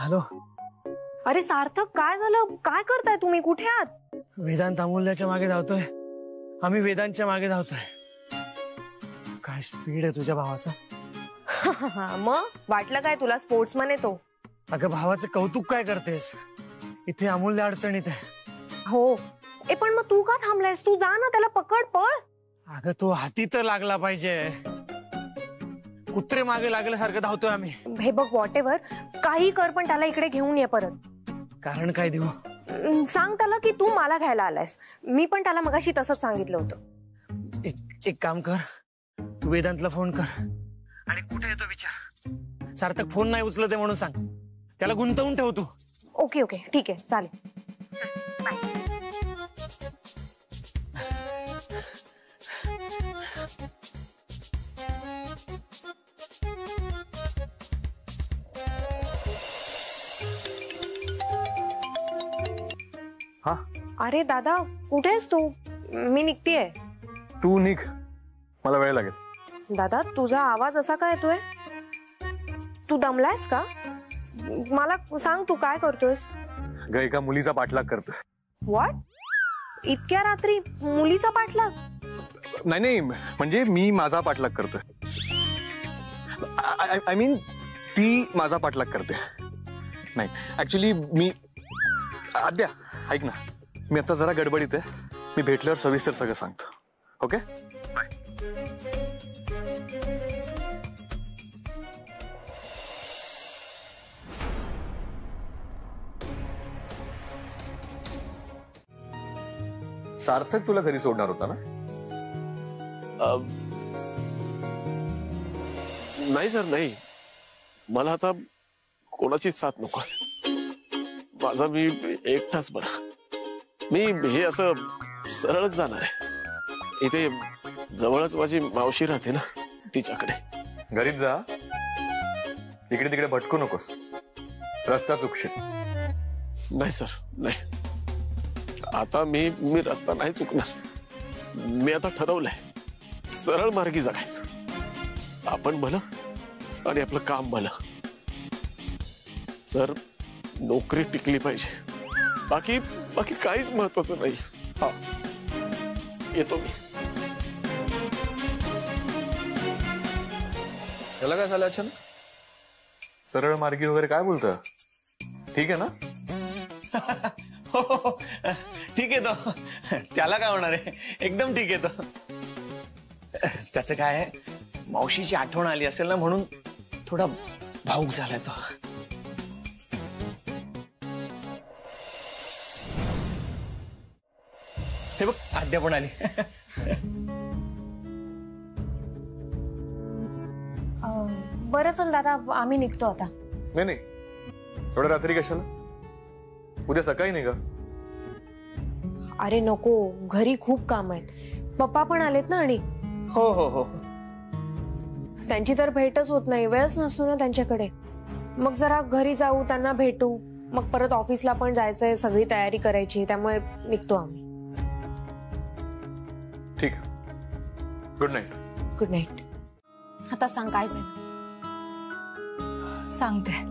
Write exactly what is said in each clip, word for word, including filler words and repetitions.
Hello. अरे सार्थक, काय झालं? काय करताय तुम्ही? कुठे आहात? वेदांत अमूल्याच्या मागे धावतोय. आम्ही वेदांतच्या मागे धावतोय. काय स्पीड आहे तुझ्या भावाचा. मग वाटलं काय तुला स्पोर्ट्समन आहे तो? अगं भावाचं कौतुक काय करतेस? इथे अमूल्य अडचणीत आहे. हो. ए पण मग तू का थांबलायस? तू जा ना, त्याला पकड, पळ. अगं तो हाती तर लागला पाहिजे. कुत्रे मागे लागल्यासारखं धावतोय आम्ही. हे बघ, व्हॉट एव्हर काही कर, पण त्याला इकडे घेऊन ये परत. कारण काय देऊ? सांग त्याला की तू मला घ्यायला आलायस. मी पण त्याला मगाशी तसंच सांगितलं होतं. एक एक काम कर, तू वेदांतला फोन कर आणि कुठे येतो विचार. सार्थक फोन नाही उचलत आहे म्हणून सांग. त्याला गुंतवून ठेव तू. ओके ओके ठीक आहे, चालेल. हा. अरे दादा, कुठे आहेस तू? मी निघतीये. तू निघ, मला वेळ लागेल. दादा, तुझा आवाज असा काय येतोय? तू दमलायस का? मला सांग, तू काय करतोयस? ग एका मुलीचा पाठलाग करतोय. व्हॉट? इतक्या रात्री मुलीचा पाठलाग? नाही नाही, म्हणजे मी माझा पाठलाग करतोय. आय मीन ती माझा पाठलाग करते. नाही ऍक्च्युली मी आद्या ऐक ना, मी आता जरा गडबडीत आहे. मी भेटल्यावर सविस्तर सगळं सांगतो. Okay bye. सार्थक तुला घरी सोडणार होता ना? नाही सर, नाही. मला आता कोणाचीच साथ नको. माझा मी एकटाच बरा. मी हे असं सरळच जाणार आहे. इथे जवळच माझी मावशी राहते ना, तिच्याकडे. घरीच जा, इकडे तिकडे भटकू नकोस, रस्ता चुकशील. नाही सर, नाही. आता मी मी रस्ता नाही चुकणार. मी आता ठरवलंय सरळ मार्गी जगायचं. आपण भलं आणि आपलं काम भलं. सर, नोकरी टिकली पाहिजे, बाकी बाकी काहीच महत्वाचं नाही. हा, येतो मी. त्याला काय झालं अचानक? सरळ मार्गी वगैरे काय बोलतोय? ठीक आहे ना? हो ठीक आहे तो. त्याला काय होणार आहे? एकदम ठीक आहे तो. त्याचं काय आहे, मावशीची आठवण आली असेल ना, म्हणून थोडा भावुक झालाय तो. हे बघ, आद्या पण आली. बरं चल दादा, आम्ही निघतो आता. नाही नाही, थोड्या रात्री कशाला? उद्या सकाळी निघा. अरे नको, घरी खूप काम आहेत. पप्पा पण आलेत ना. आणि हो हो हो, त्यांची तर भेटच होत नाही. वेळच नसतो ना त्यांच्याकडे. मग जरा घरी जाऊ, त्यांना भेटू. मग परत ऑफिसला पण जायचंय, सगळी तयारी करायची. त्यामुळे निघतो आम्ही. ठीक. Good night. Good night. आता सांग काय झालं? सांगते.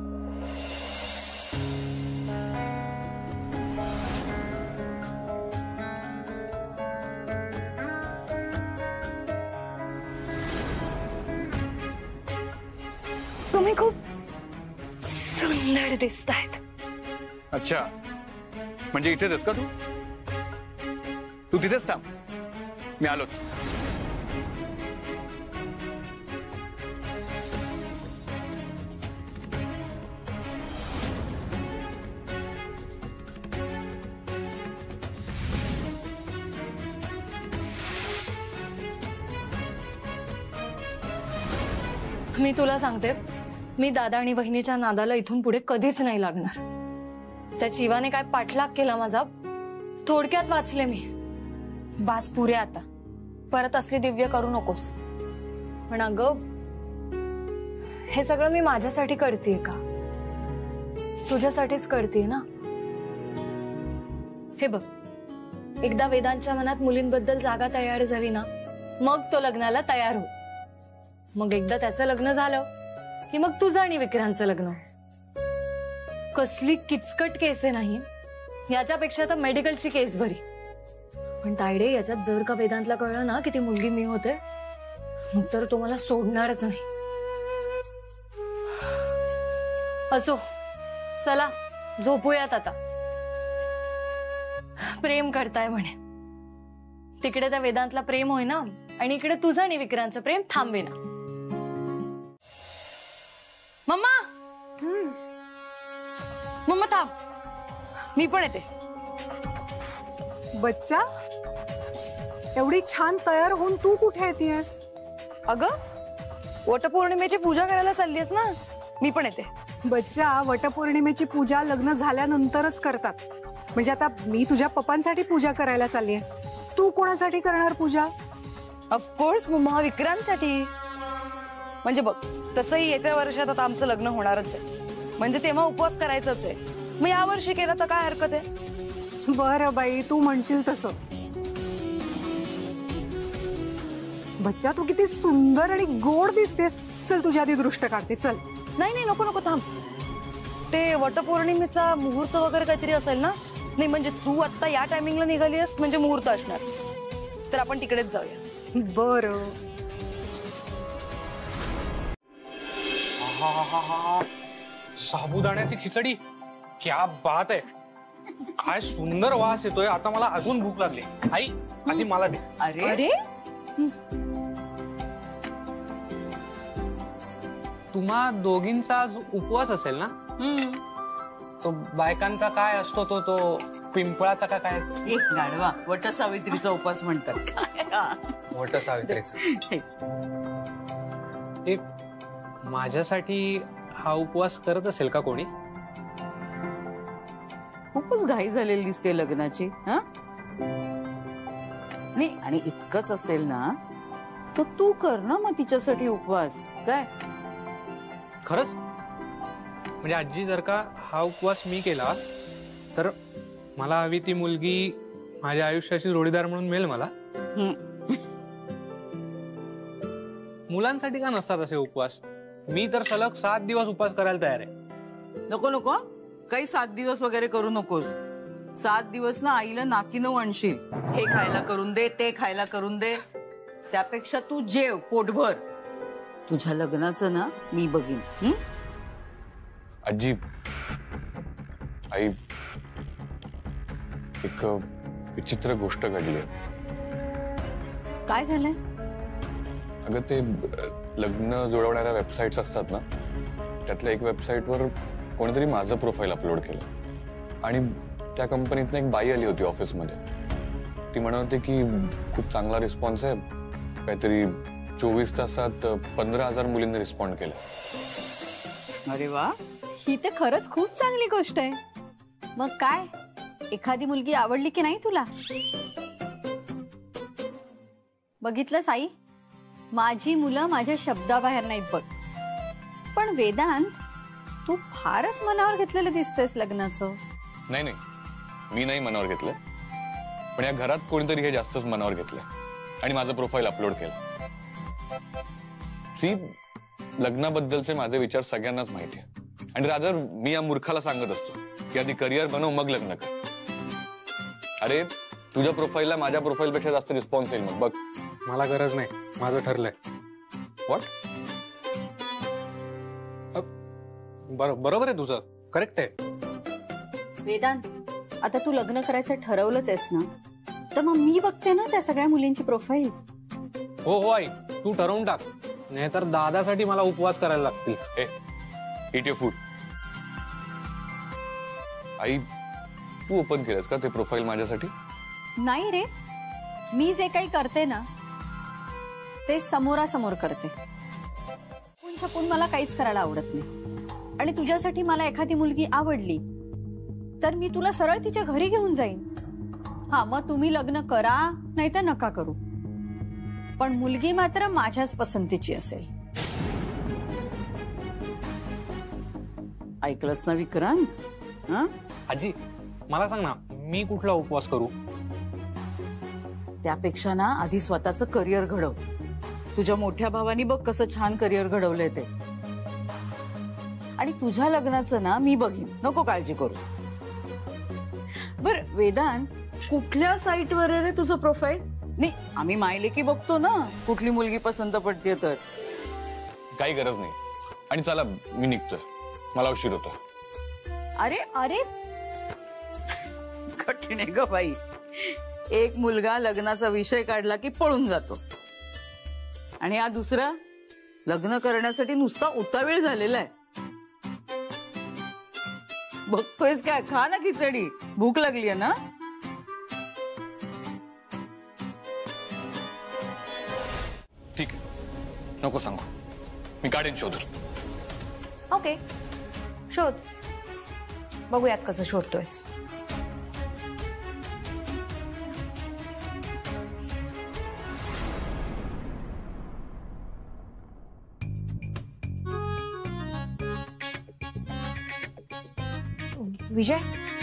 तुम्ही खूप सुंदर दिसतायत. अच्छा, म्हणजे इथेच आहेस का तू? तू तिथेच थांब, मी आलोच. मी तुला सांगते, मी दादा आणि बहिणीच्या नादाला इथून पुढे कधीच नाही लागणार. त्या जीवाने काय पाठलाग केला माझा, थोडक्यात वाचले मी. बास पुरे आता, परत असली दिव्य करू नकोस. पण अगं, हे सगळं मी माझ्यासाठी करतेय का? तुझ्यासाठीच करतेय ना. हे बघ, एकदा वेदांच्या मनात मुलींबद्दल जागा तयार झाली ना, मग तो लग्नाला तयार हो. मग एकदा त्याचं लग्न झालं की मग तुझं आणि विक्रांतचं लग्न. कसली किचकट केस आहे नाही, याच्यापेक्षा तर मेडिकलची केस बरी. पण तायडे, याच्यात जर का वेदांतला कळलं ना की ती मुलगी मी होते, मग तर तो मला सोडणारच नाही. असो, चला झोपूयात आता. प्रेम करताय म्हणे, तिकडे त्या वेदांतला प्रेम होय ना, आणि इकडे तुझं आणि विक्रांतचं प्रेम थांबे ना. मम्मा, मम्मा थांब, मी पण येते. बच्चा, एवढी छान तयार होऊन तू कुठे येतेस? अगं, वटपौर्णिमेची पूजा करायला चाललीस ना, मी पण येते. बच्चा, वटपौर्णिमेची पूजा लग्न झाल्यानंतरच करतात. म्हणजे आता मी तुझ्या पप्पांसाठी पूजा करायला चालली आहे, तू कोणासाठी करणार पूजा? Of course mamma, विक्रांतसाठी. म्हणजे बघ, तसंही येत्या वर्षात आता आमचं लग्न होणारच आहे, म्हणजे तेव्हा उपवास करायचाच आहे. मग या वर्षी केला तर काय हरकत आहे? बरं बाई, तू म्हणशील तसं. बच्चा, तू किती सुंदर आणि गोड दिसतेस. चल तुझ्या आधी दृष्ट काढते, चल. नाही नाही, नको नको, थांब. ते वटपौर्णिमेचा मुहूर्त वगैरे काहीतरी असेल ना? नाही म्हणजे तू आता या टायमिंगला निघाली आहेस म्हणजे मुहूर्त असणार, तर आपण तिकडेच जाऊया. बरं. साबुदाण्याची खिचडी, क्या बात आहे. काय सुंदर वास येतोय. आता मला अजून भूक लागली. आई, आधी मला दे. अरे अरे, तुम्हा दोघींचा आज उपवास असेल ना? तो बायकांचा काय असतो तो तो पिंपळाचा का काय? एक गाढवा, वट सावित्रीचा उपवास म्हणतात. वट सावित्रीचा. एक माझ्यासाठी हा उपवास करत असेल का कोणी? खूपच घाई झालेली दिसते लग्नाची. हा नाही, आणि इतकंच असेल ना तर तू कर ना मग तिच्यासाठी उपवास. काय खरंच? म्हणजे आजी, जर का हा उपवास मी केला तर मला हवी ती मुलगी माझ्या आयुष्याची जोडीदार म्हणून मिळेल मला? मुलांसाठी का नसतात असे उपवास? मी तर सलग सात दिवस उपवास करायला तयार आहे. नको नको, काही सात दिवस वगैरे करू नकोस. सात दिवस ना आईला नाकीनं वणशील. हे खायला करून दे, ते खायला करून दे. त्यापेक्षा तू जेव पोटभर. तुझ्या लग्नाचं ना मी बघीन. आजी, आई, एक विचित्र गोष्ट घडली. काय झालंय? अगं, ते लग्न जुळवणाऱ्या वेबसाईट्स असतात ना, त्यातल्या एक वेबसाईटवर कोणीतरी माझं प्रोफाईल अपलोड केलं आणि त्या कंपनीतनं एक बाई आली होती ऑफिसमध्ये. ती म्हणत होती की खूप चांगला रिस्पॉन्स आहे, काहीतरी चोवीस तासात पंधरा हजार मुलींनी रिस्पॉन्ड केलं. अरे वा, ही तर खरंच खूप चांगली गोष्ट आहे. मग काय, एखादी मुलगी आवडली की नाही तुला? बघितलं साई, माझी मुलं माझ्या शब्दाबाहेर नाहीत बघ. पण वेदांत, तू फारच मनावर घेतलेलं दिसतेस लग्नाचं. नाही नाही, मी नाही मनावर घेतलं, पण या घरात कोणीतरी हे जास्तच मनावर घेतलं आणि माझं प्रोफाईल अपलोड केलं. सी, लग्नाबद्दलचे माझे विचार सगळ्यांनाच माहिती आहे, आणि रादर मी या मूर्खाला सांगत असतो की आधी करिअर बनव मग लग्न कर. अरे, तुझ्या प्रोफाईलला माझ्या प्रोफाईलपेक्षा जास्त रिस्पॉन्स येईल मग बघ. मला गरज नाही, माझं ठरलंय. व्हॉट? बरोबर आहे तुझं, करेक्ट आहे. वेदांत, आता तू लग्न करायचं ठरवलंच आहेस ना, तर मग मी बघते ना त्या सगळ्या मुलींची प्रोफाईल. हो हो आई, तू ठरवून टाक, नाहीतर दादासाठी मला उपवास करायला लागतील. ए, इट युअर फूड. आई, तू ओपन केलंस का ते प्रोफाईल माझ्यासाठी? नाही रे, मी जे काही करते ना ते समोरासमोर करते. छपून छपून मला काहीच करायला आवडत नाही. आणि तुझ्यासाठी मला एखादी मुलगी आवडली तर मी तुला सरळ तिच्या घरी घेऊन जाईन. हा, मग तुम्ही लग्न करा नाही तर नका करू, पण मुलगी मात्र माझ्याच पसंतीची असेल. ऐकलंस ना विक्रांत? हा आजी, मला सांग ना, मी कुठला उपवास करू? त्यापेक्षा ना आधी स्वतःचं करिअर घडव. तुझ्या मोठ्या भावानी बघ कसं छान करिअर घडवलंय ते. आणि तुझ्या लग्नाचं ना मी बघीन, नको काळजी करूस. बर वेदांत, कुठल्या साईटवर आहे रे तुझं प्रोफाईल? नाही, आम्ही मायले की बघतो ना कुठली मुलगी पसंत पडते तर. काही गरज नाही. आणि चला मी निघतोय, मला उशीर होतो. अरे अरे कठीण आहे ग बाई. एक मुलगा लग्नाचा विषय काढला की पळून जातो आणि हा दुसरा लग्न करण्यासाठी नुसता उतावीळ झालेला आहे. बघतोयस काय? खा ना खिचडी, भूक लागली आहे ना. ठीक आहे, नको सांगू, मी काढेन शोधून. ओके, शोध. बघूयात कसं शोधतोयस. विजय,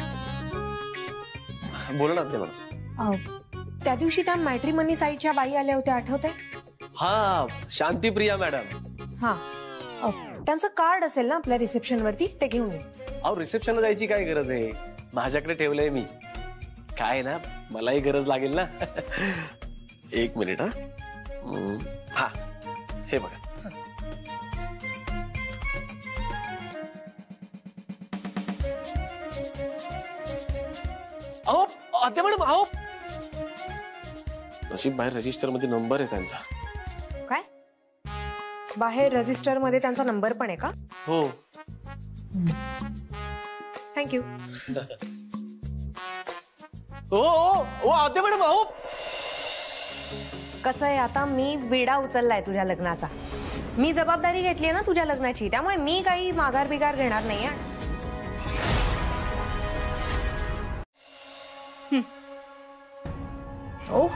बोला ना ते मला. अं, त्या दिवशी त्या मॅट्रिमनी साईडच्या बाई आल्या होत्या, आठवते? हा, शांतीप्रिया मॅडम. हा, अं, त्यांचं कार्ड असेल ना आपल्या रिसेप्शन वरती, ते घेऊन ये. अहो, रिसेप्शनला जायची काय गरज आहे? माझ्याकडे ठेवलंय मी. काय ना, मलाही गरज लागेल ना. एक मिनिट. हा हम्म, हा हे बघा. अहो आत्या मॅडम, अहो नशीब बाहेर रजिस्टर मध्ये नंबर आहे त्यांचा. काय? बाहेर रजिस्टर मध्ये त्यांचा नंबर पण आहे का? हो. थँक्यू. ओ ओ आत्या मॅडम, अहो कसं आहे, आता मी विडा उचललाय तुझ्या लग्नाचा. मी जबाबदारी घेतली ना तुझ्या लग्नाची, त्यामुळे मी काही माघार बिगार घेणार नाही. Oh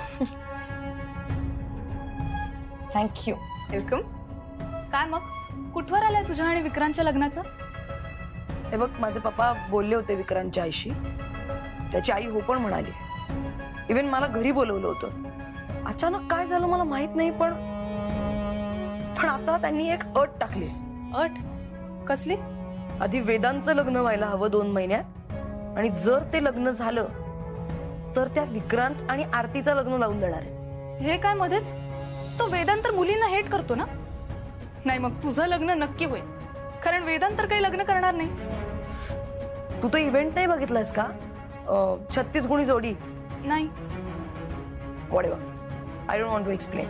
thank you. वेलकम. काय मग, कुठवर आलाय तुझ्या आणि विक्रांतच्या लग्नाचं? हे बघ, माझे पप्पा बोलले होते विक्रांतच्या आईशी. त्याची आई हो पण म्हणाली. इव्हन मला घरी बोलवलं होतं. अचानक काय झालं मला माहित नाही, पण पण आता त्यांनी एक अट टाकली. अट कसली? आधी वेदांचं लग्न व्हायला हवं दोन महिन्यात, आणि जर ते लग्न झालं तर त्या विक्रांत आणि आरतीचं लग्न लावून देणार आहे. हे काय मध्येच? तो वेदांत तर मुलींना हेट करतो ना. नाही, मग तुझं लग्न नक्की होईल, कारण वेदांत तर काही लग्न करणार नाही. तू तो इव्हेंट नाही बघितलास का, छत्तीस गुणी जोडी? नाही. Whatever, I don't want to explain.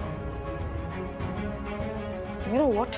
You know what,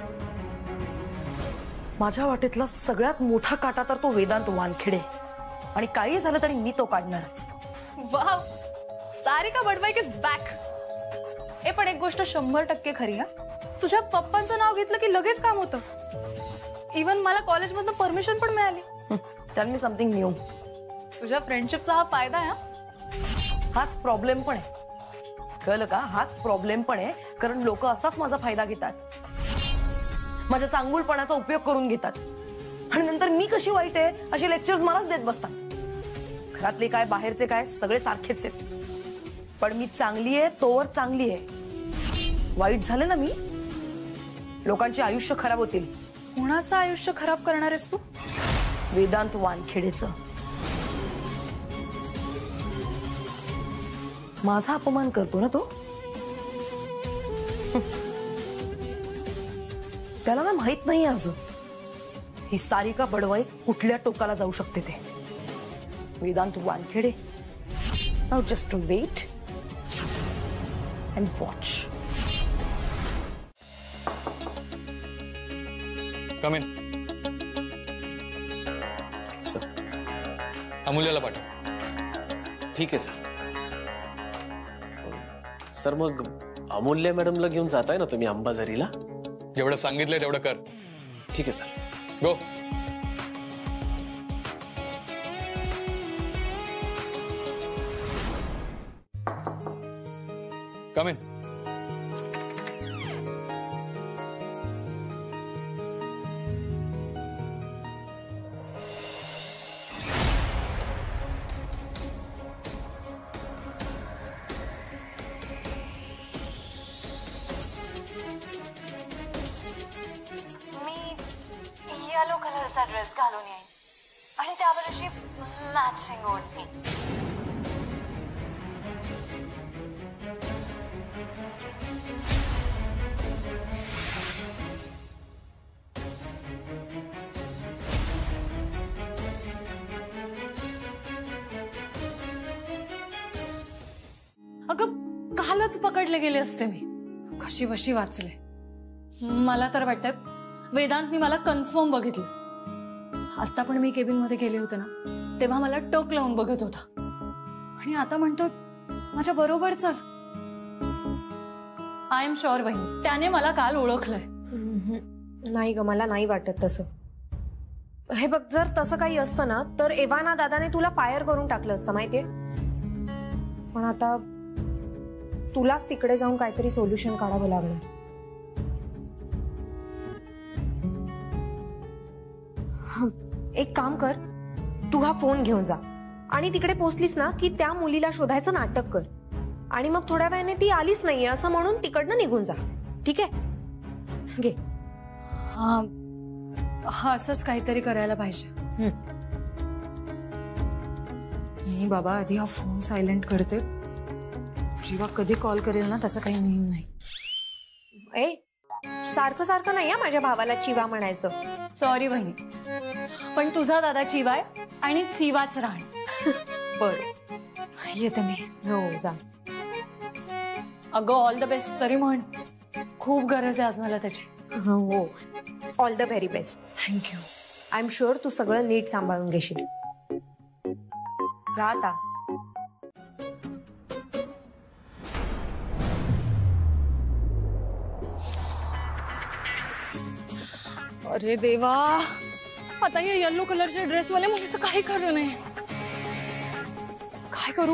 माझ्या वाटेतला सगळ्यात मोठा काटा तर तो वेदांत वानखेडे, आणि काही झालं तरी मी तो काढणारच. Wow, Sarika bad bike is back. ए पण एक गोष्ट शंभर टक्के खरी हा, तुझ्या पप्पांचं नाव घेतलं की लगेच काम होतं. इवन मला कॉलेजमधून परमिशन पण मिळाली. Tell me something new. तुझ्या फ्रेंडशिपचा हा फायदा आहे. हाच प्रॉब्लेम पण आहे, कळलं का? हाच प्रॉब्लेम पण आहे, कारण लोक असाच माझा फायदा घेतात, माझ्या चांगुलपणाचा उपयोग करून घेतात, आणि नंतर मी कशी वाईट आहे असे लेक्चर्स मलाच देत बसतात. घरातले काय बाहेरचे काय सगळे सारखेच आहेत, पण मी चांगली आहे तोवर चांगली आहे. वाईट झाले ना मी, लोकांचे आयुष्य खराब होतील. कोणाचं आयुष्य खराब करणार आहेस तू? वेदांत वानखेडेचं. माझा अपमान करतो ना तो. त्याला ना माहित नाही अजून ही सारिका बडवाई कुठल्या टोकाला जाऊ शकते ते. Vedant Wankhede, now just to wait and watch. Come in. Sir. अमूल्याला पाठव. ठीक आहे सर. सर मग अमूल्य मॅडमला घेऊन जाताय ना तुम्ही अंबाझरीला? जेवढं सांगितलंय तेवढं कर. ठीक आहे सर. गो. Come in. कलरचा ड्रेस घालून येईन आणि त्यावर अशी मॅचिंग ओढणी. अगं कालच पकडले गेले असते मी, कशी बशी वाचले. मला तर वाटतंय वेदांतनी मला कन्फर्म बघितलं. आता पण मी केबिन मध्ये गेले होते ना तेव्हा मला टोक लावून बघत होता आणि आता म्हणतो माझ्या बरोबर चल. आय एम शुअर वहिनी त्याने मला काल ओळखलंय. नाही ग, मला नाही वाटत तसं. हे बघ, जर तसं काही असतं ना तर एव्हाना दादाने तुला फायर करून टाकलं असतं माहितीये. पण आता तुलाच तिकडे जाऊन काहीतरी सोल्युशन काढावं लागणार. एक काम कर, तू हा फोन घेऊन जा आणि तिकडे पोहोचलीस ना की त्या मुलीला शोधायचं नाटक कर आणि मग थोड्या वेळाने ती आलीच नाहीये असं म्हणून तिकडनं निघून जा. ठीक आहे, घे. हा हा असंच काहीतरी करायला पाहिजे. मी बाबा आधी हा फोन सायलेंट करते. जीवा कधी कॉल करेल ना त्याचा काही नेम नाही. ए, सारखं सारखं नाही माझ्या भावाला चिवा म्हणायचं. सॉरी बहिणी, पण तुझा दादा चिवाय आणि चिवाच राहण. बर, येते मी. हो जा. अगं ऑल द बेस्ट तरी म्हण, खूप गरज आहे आज मला त्याची. हो, all the very best. Thank you. I am sure तू सगळं नीट सांभाळून घेशील. जा आता. अरे देवा, आता या येलो कलरच्या ड्रेसवाले मुलीचं काही खरं नाही. काय करू?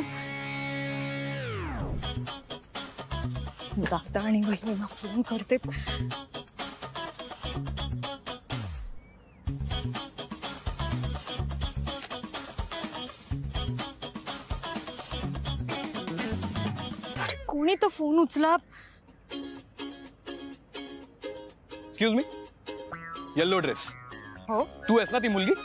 जाता आणि बहिणीला फोन करते. कोणी तो फोन उचला. Excuse me, yellow dress. हो, तू आहेस ना ती मुलगी?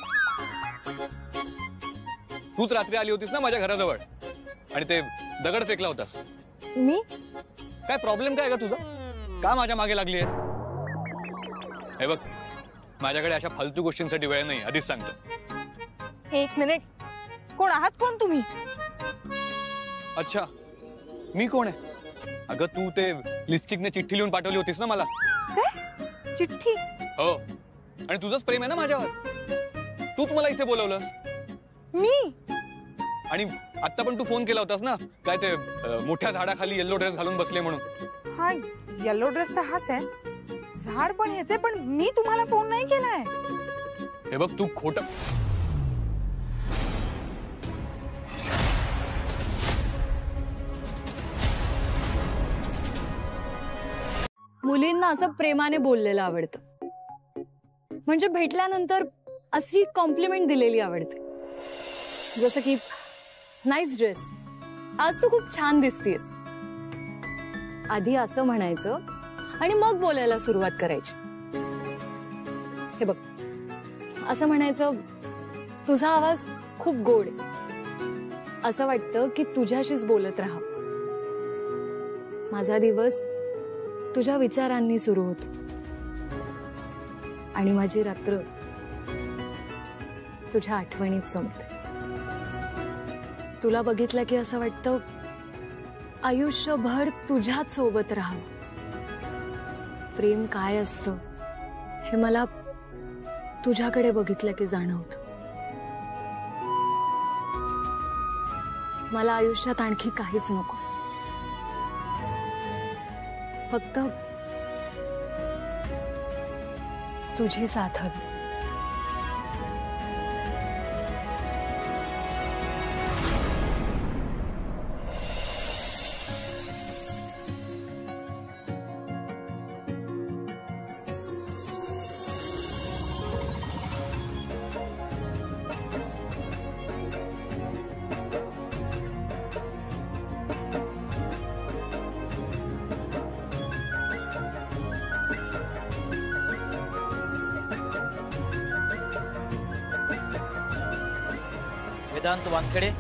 तूच रात्री आली होतीस ना माझ्या घराजवळ आणि ते दगड फेकला होतास. मी काय प्रॉब्लेम काय का तुझा? का माझ्या मागे लागली आहेस? हे बघ, माझ्याकडे अशा फालतू गोष्टींसाठी वेळ नाही, आधीच सांगतो. एक मिनिट, कोण आहात कोण तुम्ही? अच्छा, मी कोण आहे? अगं तू ते लिपस्टिकने चिठ्ठी लिहून पाठवली होतीस ना मला. काय चिठ्ठी? हो, आणि तुझंच प्रेम आहे ना माझ्यावर. तूच मला इथे बोलवलंस. मी? आणि आता पण तू फोन केला होतास ना, काय ते मोठ्या झाडाखाली येल्लो ड्रेस घालून बसले म्हणून. हा येल्लो ड्रेस तर हाच आहे. झाड पण ह्याचे, पण मी तुम्हाला फोन नाही केलाय. हे बघ, तू खोटं. मुलींना असं प्रेमाने बोललेलं आवडतं, म्हणजे भेटल्यानंतर अशी कॉम्प्लिमेंट दिलेली आवडते. जसं की नाईस ड्रेस, आज तू खूप छान दिसतीयस. आधी असं म्हणायचं आणि मग बोलायला सुरुवात करायची. हे बघ, असं म्हणायचं तुझा आवाज खूप गोड आहे, असं वाटतं की तुझ्याशीच बोलत राहावं. माझा दिवस तुझ्या विचारांनी सुरू होतो आणि माझी रात्र तुझ्या आठवणीत संपते. तुला बघितलं की असं वाटतं आयुष्यभर तुझ्याच सोबत राहावं. प्रेम काय असतं हे मला तुझ्याकडे बघितलं की जाणवतं. मला आयुष्यात आणखी काहीच नको, फक्त तुझी साथ हवी. वेदांत वानखेडे.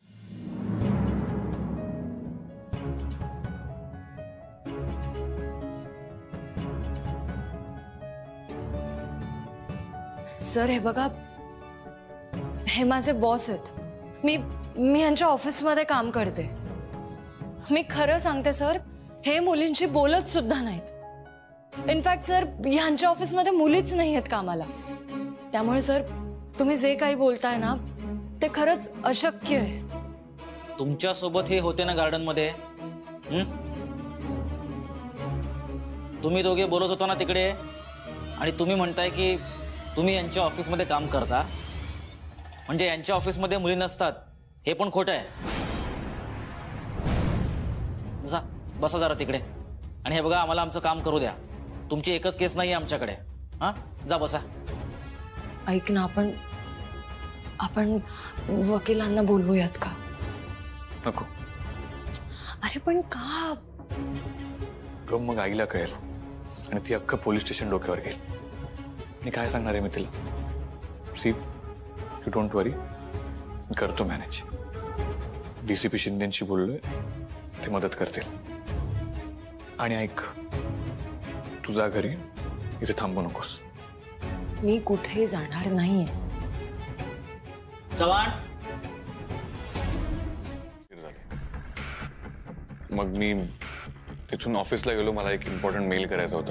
सर हे बघा, हे माझे बॉस आहेत. मी मी यांच्या ऑफिसमध्ये काम करते. मी खरं सांगते सर, हे मुलींशी बोलत सुद्धा नाहीत. इनफॅक्ट सर, यांच्या ऑफिसमध्ये मुलीच नाही आहेत कामाला. त्यामुळे सर, तुम्ही जे काही बोलताय ना ते खरंच अशक्य आहे. तुमच्या सोबत हे होते ना गार्डन मध्ये, तुम्ही दोघे बोलत होता ना तिकडे, आणि तुम्ही म्हणताय की तुम्ही यांच्या ऑफिसमध्ये काम करता, म्हणजे यांच्या ऑफिसमध्ये मुली नसतात हे पण खोटं आहे. जा बसा जरा तिकडे, आणि हे बघा आम्हाला आमचं काम करू द्या. तुमची एकच केस नाही आमच्याकडे. हा जा बसा. ऐक ना, आपण आपण वकिलांना बोलवूयात का? नको. अरे पण का? गम मग आईला कळेल आणि ती अख्खं पोलीस स्टेशन डोक्यावर घेईल. मी काय सांगणार आहे मी तिला? सी, यू डोंट वरी, मी करतो मॅनेज. डीसीपी शिंदेशी बोललोय, ते मदत करतील. आणि ऐक, तुझा घरी इथे थांबू नकोस. मी कुठेही जाणार नाहीये. चव्हाण. मग मी तिथून ऑफिसला गेलो. मला एक इम्पॉर्टंट मेल करायचा होता.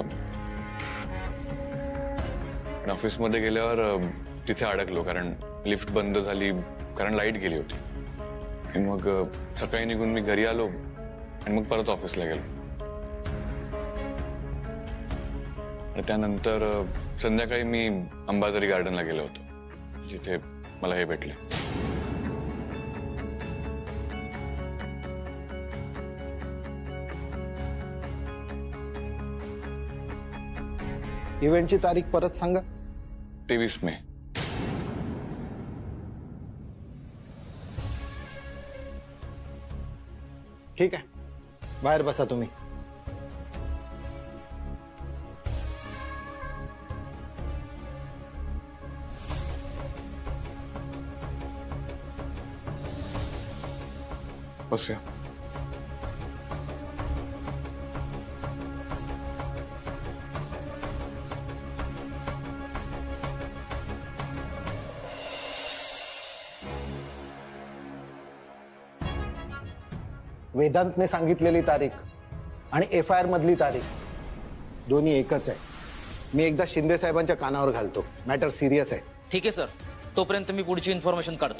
पण ऑफिसमध्ये गेल्यावर तिथे अडकलो, कारण लिफ्ट बंद झाली, कारण लाईट गेली होती. आणि मग सकाळी निघून मी घरी आलो आणि मग परत ऑफिसला गेलो. आणि त्यानंतर संध्याकाळी मी अंबाझरी गार्डनला गेलो होतो, जिथे मला हे भेटले. इव्हेंटची तारीख परत सांगा. तेवीस मे. ठीक आहे, बाहेर बसा तुम्ही. बसूया. वेदांतने सांगितलेली तारीख आणि एफ आय आर मधली तारीख दोन्ही एकच आहे. मी एकदा शिंदे साहेबांच्या कानावर घालतो. मॅटर सिरियस आहे. ठीक आहे सर, तोपर्यंत मी पुढची इन्फॉर्मेशन काढतो.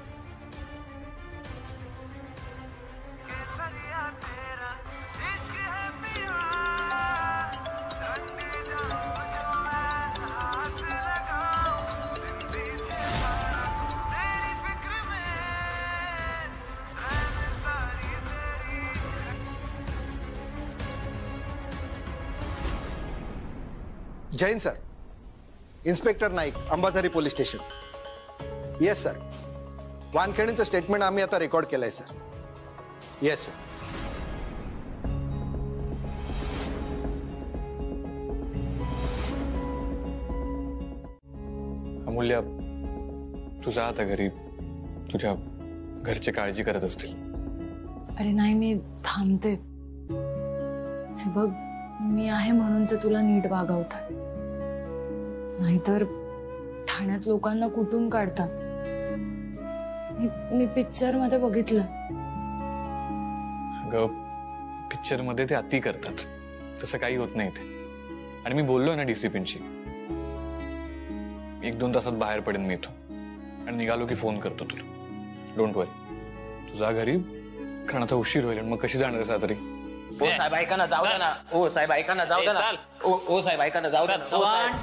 Jain sir, inspector Naik, Ambazari police station. Yes sir, वानखेडेंचं स्टेटमेंट आम्ही आता रेकॉर्ड केलंय सर. Yes sir. अमूल्य, तुझा आता घरी, तुझ्या घरची काळजी करत असतील. अरे नाही, मी थांबते. हे बघ, मी आहे म्हणून तर तुला नीट वागवतात, नाहीतर ठाण्यात लोकांना कुठून काढतात. मी, मी पिक्चर मध्ये बघितलं. अगं, पिक्चर मध्ये ते अति करतात, तसं काही होत नाही ते. आणि मी बोललोय ना डीसीपींशी, एक दोन तासात बाहेर पडेन मी इथून आणि निघालो की फोन करतो तुला. Don't worry. तुझा घरी, कारण आता उशीर होईल. मग कशी जाणार आहे तरी? ओ साहेब ऐका ना, जाऊ द्या ना. ओ साहेब ऐका ना, जाऊ द्या ना. ओ ओ साहेब ऐका ना, जाऊ द्या ना. चव्हाण,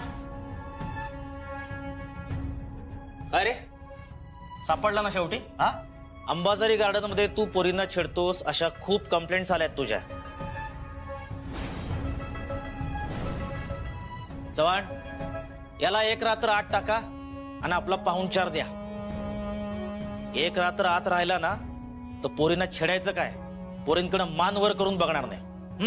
अरे सापडला ना शेवटी? हा, अंबाझरी गार्डन मध्ये तू पोरींना छेडतोस अशा खूप कंप्लेंट्स आल्यात तुझ्या. चव्हाण, याला एक रात्र आत टाका आणि आपला पाहुणचार द्या. एक रात्र आत राहिला ना तर पोरींना छेडायचं काय, पोरींकडे मान वर करून बघणार नाही.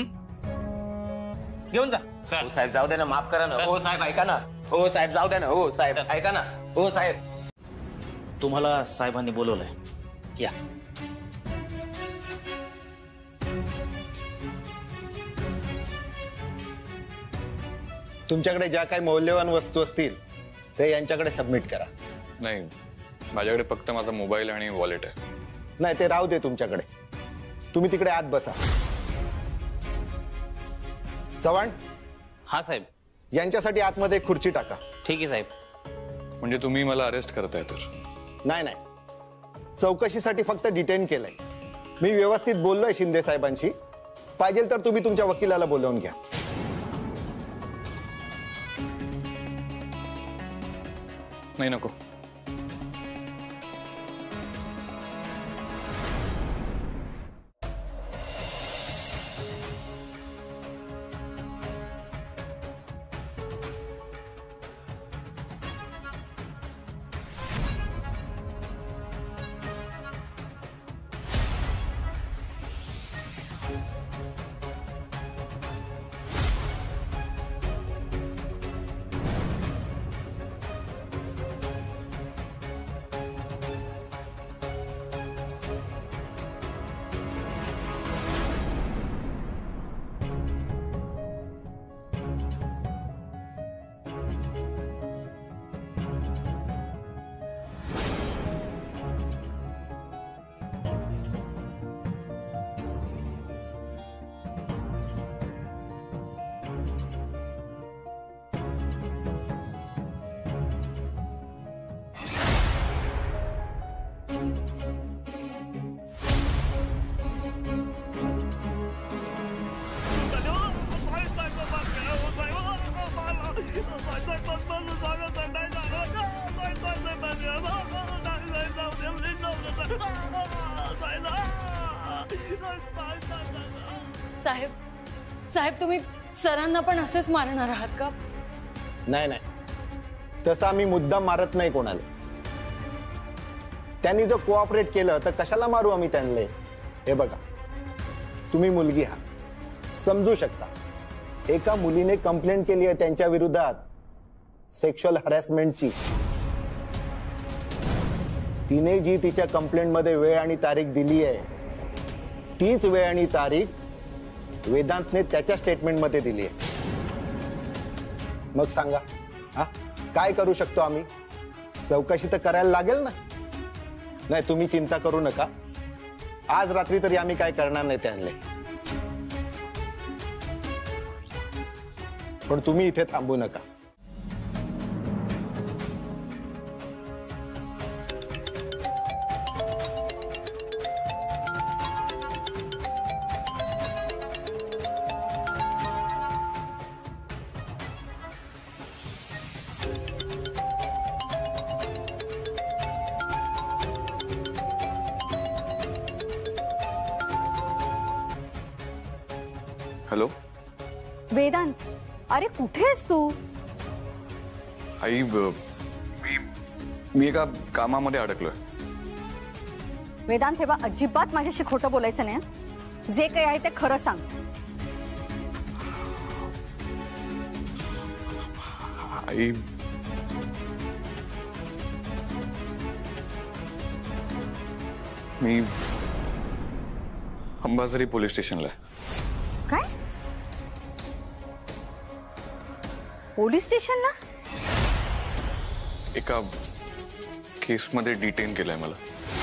घेऊन जा. ओ साहेब जाऊ द्या ना, माफ करा ना. ओ साहेब ऐका ना. ओ साहेब जाऊ द्या ना. ओ साहेब ऐका ना. ओ साहेब. तुम्हाला साहेबांनी बोलवलंय, या. तुमच्याकडे ज्या काही मौल्यवान वस्तू असतील ते यांच्याकडे सबमिट करा. नाही, माझ्याकडे फक्त माझा मोबाईल आणि वॉलेट आहे. नाही, ते राहू दे तुमच्याकडे. तुम्ही तिकडे आत बसा. चव्हाण. हा साहेब. यांच्यासाठी आतमध्ये एक खुर्ची टाका. ठीक आहे साहेब. म्हणजे तुम्ही मला अरेस्ट करताय तर? नाही नाही, चौकशीसाठी फक्त डिटेन केलंय. मी व्यवस्थित बोललोय शिंदे साहेबांशी. पाहिजे तर तुम्ही तुमच्या वकिलाला बोलावून घ्या. नाही, नको. साहेब साहेब तुम्ही सरांना पण असेच मारणार आहात का? नाही नाही, तसं आम्ही मुद्दाम मारत नाही कोणाला. त्यांनी जर कोऑपरेट केलं तर कशाला मारू आम्ही त्यांना? हे बघा, तुम्ही मुलगी आहात, समजू शकता. एका मुलीने कंप्लेंट केली आहे त्यांच्या विरोधात सेक्शुअल हॅरॅसमेंटची. तिने जी तिच्या कंप्लेंटमध्ये वेळ आणि तारीख दिली आहे तीच वेळ आणि तारीख वेदांतने त्याच्या स्टेटमेंटमध्ये दिली आहे. मग सांगा, हा काय करू शकतो आम्ही? चौकशी तर करायला लागेल ना. नाही, तुम्ही चिंता करू नका. आज रात्री तरी आम्ही काय करणार नाही त्यांना. पण तुम्ही इथे थांबू नका. हॅलो वेदांत, अरे कुठे आहेस तू? आई, मी मी एका कामामध्ये अडकलोय. वेदांत, तेव्हा अजिबात माझ्याशी खोटं बोलायचं नाही. जे काही आहे ते खरं सांग. आई, मी अंबाझरी पोलीस स्टेशनला आहे. काय? पोलीस स्टेशनला? एका केसमध्ये डिटेन केलंय मला.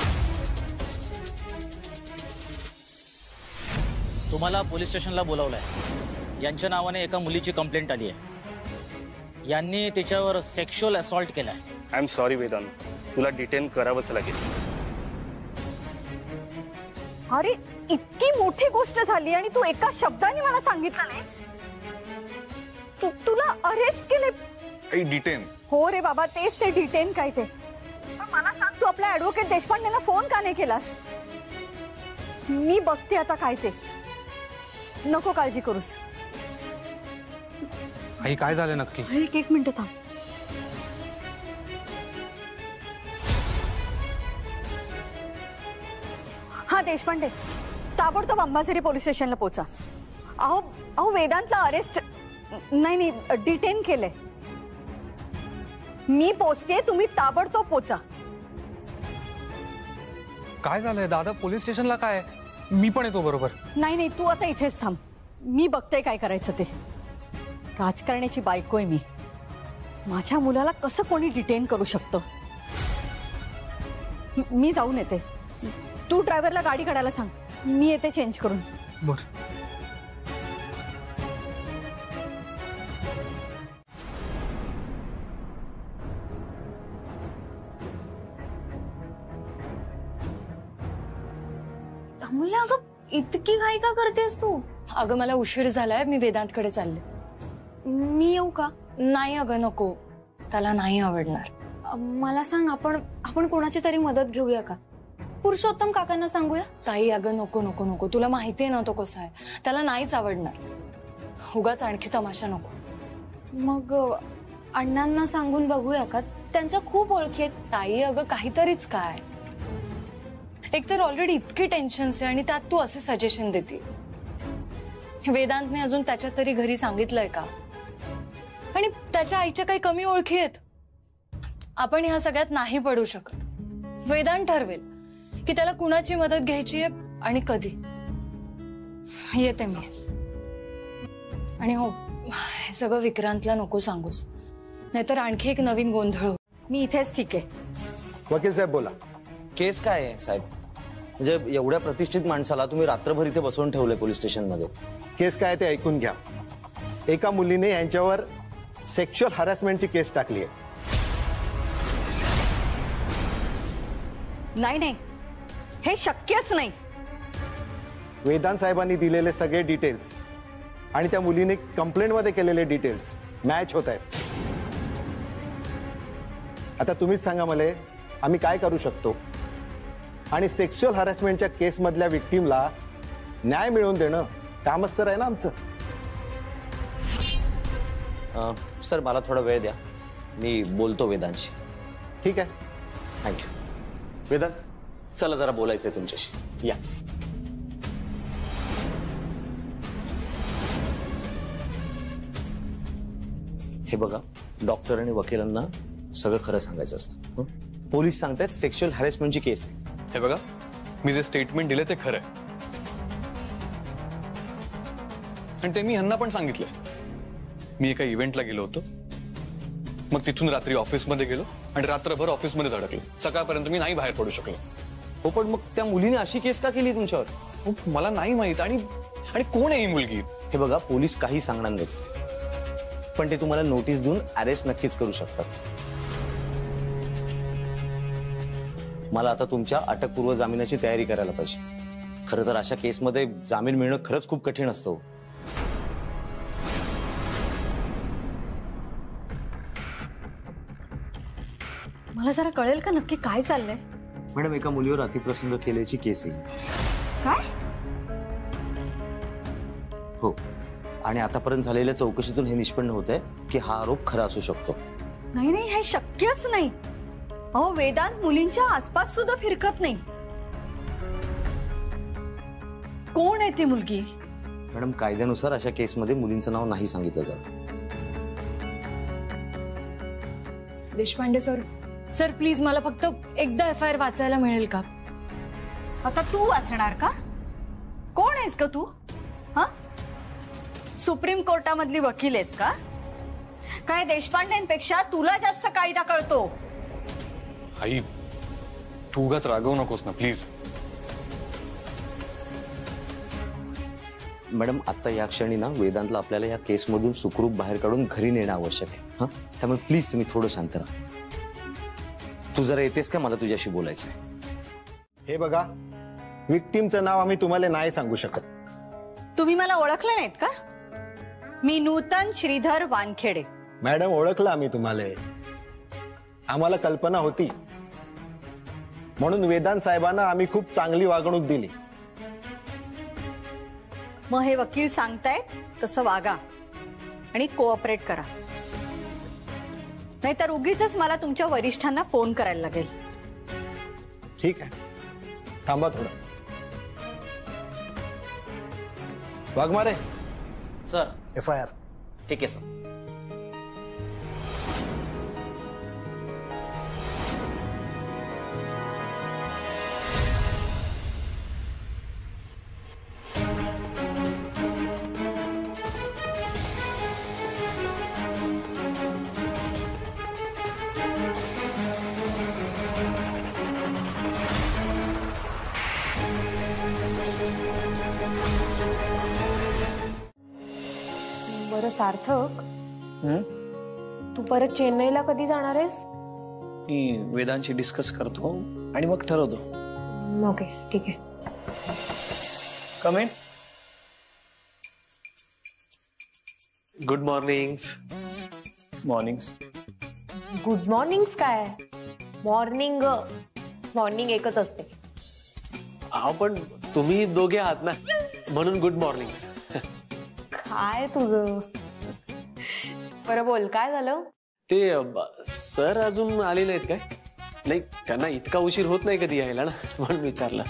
तुम्हाला पोलीस स्टेशनला बोलावलंय. यांच्या नावाने एका मुलीची कंप्लेंट आली आहे. यांनी तिच्यावर सेक्शुअल असॉल्ट केलाय. आय एम सॉरी वेदांत, तुला डिटेन करावंच लागेल. अरे, इतकी मोठी गोष्ट झाली आणि तू एका शब्दाने मला सांगितलं नाहीस. तू तुला अरेस्ट केले? डिटेन? हो रे बाबा, तेच ते डिटेन काय ते. पण मला सांग, तू आपल्या ऍडव्होकेट देशपांडेंना फोन का नाही केलास? मी बघते आता काय ते. नको काळजी करूस. आई, काय झालं नक्की? एक एक मिनिट थांब. हा देशपांडे, ताबडतोब अंबाझरी पोलीस स्टेशनला पोहोचा. अहो अहो वेदांतला अरेस्ट नाही नाही डिटेन केलंय. मी पोचते, तुम्ही ताबडतोब पोचा. काय झालंय दादा? पोलीस स्टेशनला काय? मी पण येतो बरोबर. नाही नाही, तू आता इथेच थांब. मी बघते काय करायचं ते. राजकारण्याची बायको आहे मी. माझ्या मुलाला कसं कोणी डिटेन करू शकतं? मी जाऊन येते. तू ड्रायव्हरला गाडी काढायला सांग. मी येते चेंज करून. बर. अमूल्य, अगं इतकी घाई का करतेस तू? अगं मला उशीर झालाय, मी वेदांतकडे चालले. मी येऊ का? नाही अगं नको, त्याला नाही आवडणार. मला सांग, आपण आपण कोणाची तरी मदत घेऊया का? पुरुषोत्तम काकांना सांगूया? ताई अगं नको नको नको, तुला माहिती आहे ना तो कसा आहे, त्याला नाहीच आवडणार. उगाच आणखी तमाशा नको. मग अण्णांना सांगून बघूया का? त्यांच्या खूप ओळखी आहेत. ताई अगं काहीतरीच काय, एकतर ऑलरेडी इतकी टेन्शन्स आहे आणि त्यात तू असे सजेशन देते. वेदांतने अजून त्याच्या तरी घरी सांगितलंय का? आणि त्याच्या आईच्या काही कमी ओळखी आहेत. आपण ह्या सगळ्यात नाही पडू शकत. वेदांत ठरवेल की त्याला कुणाची मदत घ्यायची आहे आणि कधी. येते मी. आणि हो, हे सगळं विक्रांतला नको सांगूस, नाहीतर आणखी एक नवीन गोंधळ हो. मी इथेच ठीक आहे. वकील साहेब बोला. केस काय आहे साहेब? म्हणजे एवढ्या प्रतिष्ठित माणसाला तुम्ही रात्रभर इथे बसवून ठेवलंय पोलीस स्टेशन मध्ये. केस काय ते ऐकून घ्या. एका मुलीने यांच्यावर सेक्शुअल हॅरेसमेंटची केस टाकली आहे. नाही नाही, हे शक्यच नाही. वेदांत साहेबांनी दिलेले सगळे डिटेल्स आणि त्या मुलीने कंप्लेंट मध्ये केलेले डिटेल्स मॅच होत आहेत. आता तुम्हीच सांगा मला, आम्ही काय करू शकतो? आणि सेक्शुअल हॅरेसमेंटच्या केस मधल्या विक्टीमला न्याय मिळवून देणं कामच तर आहे ना आमचं. सर मला थोडा वेळ द्या, मी बोलतो वेदांशी. ठीक आहे, थँक्यू. वेदांत चला जरा बोलायचंय तुमच्याशी, या. हे बघा, डॉक्टर आणि वकिलांना सगळं खरं सांगायचं असतं. पोलीस सांगतायत सेक्शुअल हॅरेसमेंटची केस आहे. हे बघा, मी जे स्टेटमेंट दिले ते खरं आहे आणि ते मी ह्यांना पण सांगितलंय. मी एका इव्हेंटला गेलो होतो, मग तिथून रात्री ऑफिसमध्ये गेलो आणि रात्रभर ऑफिसमध्ये अडकलो. सकाळपर्यंत मी नाही बाहेर पडू शकलो. हो, पण मग त्या मुलीने अशी केस का केली तुमच्यावर? हो, मला नाही माहित. आणि आणि कोण आहे ही मुलगी? हे बघा, पोलीस काही सांगणार नाहीत, पण ते तुम्हाला नोटीस देऊन अरेस्ट नक्कीच करू शकतात. मला आता तुमच्या अटकपूर्व जामिनाची तयारी करायला पाहिजे. खरं तर अशा केसमध्ये जामीन मिळणं खरंच खूप कठीण असतं. मला जरा कळेल का नक्की काय चाललंय? मॅडम, एका मुलीवर अतिप्रसंग केल्याची केस आहे. काय? हो, आणि आतापर्यंत झालेल्या चौकशीतून हे निष्पन्न होत आहे की हा आरोप खरा असू शकतो. नाही नाही, हे शक्यच नाही. अहो, वेदांत मुलींच्या आसपास सुद्धा फिरकत नाही. कोण आहे ती मुलगी? मॅडम, कायद्यानुसार अशा केसमध्ये मुलींचं नाव नाही सांगितलं जात. देशपांडे सर, सर प्लीज मला फक्त एकदा एफ आय आर वाचायला मिळेल का? आता तू वाचणार का? कोण आहेस का तू? हा, सुप्रीम कोर्टामधली वकील आहेस का? काय देशपांडेंपेक्षा तुला जास्त कायदा कळतो? आई, तू उगाच रागवू नकोस ना प्लीज. मॅडम, आता या क्षणी ना वेदांतला आपल्याला या केसमधून सुखरूप बाहेर काढून घरी नेणं आवश्यक आहे. हा, त्यामुळे प्लीज तुम्ही थोडं शांत राहा. तू जरा येतेस का? मला तुझ्याशी बोलायचंय. हे बघा, विक्टीमचं नाव आम्ही तुम्हाला नाही सांगू शकत. तुम्ही मला ओळखलं नाहीत का? मी नूतन श्रीधर वानखेडे. मॅडम, ओळखलं आम्ही तुम्हाला. आम्हाला कल्पना होती म्हणून वेदांत साहेबांना आम्ही खूप चांगली वागणूक दिली. मग हे वकील सांगतायत तसं वागा आणि कोऑपरेट करा, नाहीतर उगीच मला तुमच्या वरिष्ठांना फोन करायला लागेल. ठीक आहे, थांबा थोडं. Waghmare sir, F I R. ठीक आहे सर. सार्थक, हं? तू परत चेन्नईला कधी जाणार आहेस? मी वेदांशी डिस्कस करतो आणि मग ठरवतो. ओके, ठीक आहे. Come in. Good morning. Mornings. Good mornings काय? मॉर्निंग मॉर्निंग एकच असते. हा पण तुम्ही दोघे आहात ना, म्हणून गुड मॉर्निंग. काय तुझं? बरं बोल, काय झालं? ते सर अजून आले नाहीत काय? नाही, त्यांना इतका उशीर होत नाही कधी यायला ना, म्हणून विचारलं.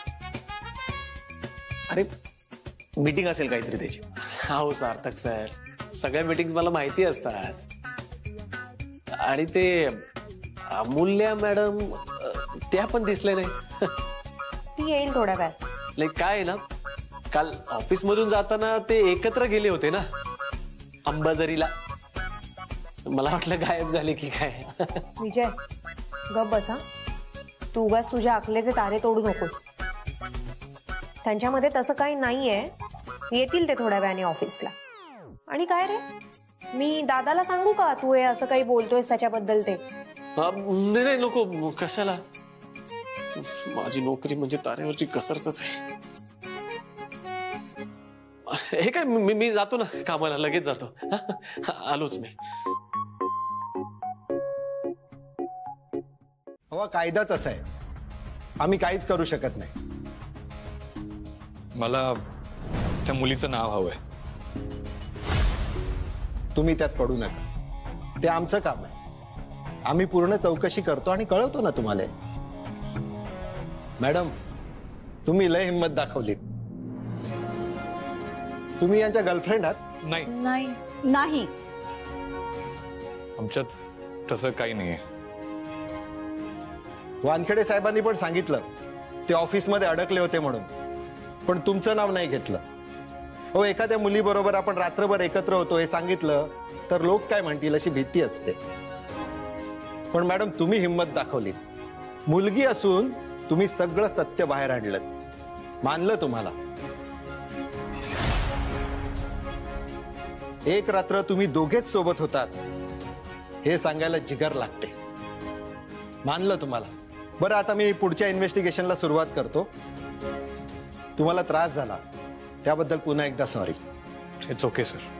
अरे मीटिंग असेल काहीतरी त्याची. हो सार्थक सर, सगळ्या मीटिंग मला माहिती असतात. आणि ते अमूल्य मॅडम त्या पण दिसले नाही. ती येईल थोड्या वेळात. लाईक काय आहे ना, काल ऑफिस मधून जाताना ते एकत्र गेले होते ना अंबाझरीला. मला वाटलं गायब झाले की काय. विजय, गप बसा. तू उगाच तुझ्या अकलेचे तारे तोडू नकोस. त्यांच्यामध्ये तसं काही नाहीये. येतील ते थोड्या वेळाने ऑफिसला. आणि काय रे, मी दादाला सांगू का तू हे असं काही बोलतोयस त्याच्याबद्दल? ते नाही नाही नको, कशाला. माझी नोकरी म्हणजे तारेवरची कसरतच आहे. हे काय, मी मी जातो ना कामाला, लगेच जातो. आलोच मी. हवा कायदाच असा आहे, आम्ही काहीच करू शकत नाही. मला त्या मुलीचं नाव हवंय. तुम्ही त्यात पडू नका, ते आमचं काम आहे. आम्ही पूर्ण चौकशी करतो आणि कळवतो ना तुम्हाला. मॅडम, तुम्ही लय हिंमत दाखवलीत. तुम्ही यांच्या गर्लफ्रेंड आहात? नाही नाही नाही आमच्यात तसं काही नाहीये. वानखेडे साहेबांनी पण सांगितलं ते ऑफिसमध्ये अडकले होते म्हणून, पण तुमचं नाव नाही घेतलं. हो, एखाद्या मुलीबरोबर आपण रात्रभर एकत्र होतो हे सांगितलं तर लोक काय म्हणतील अशी भीती असते. पण मॅडम, तुम्ही हिंमत दाखवली. मुलगी असून तुम्ही सगळं सत्य बाहेर आणलं. मानलं तुम्हाला. एक रात्र तुम्ही दोघेच सोबत होतात हे सांगायला जिगर लागते. मानलं तुम्हाला. बरं, आता मी पुढच्या इन्व्हेस्टिगेशनला सुरुवात करतो. तुम्हाला त्रास झाला त्याबद्दल पुन्हा एकदा सॉरी. It's okay sir.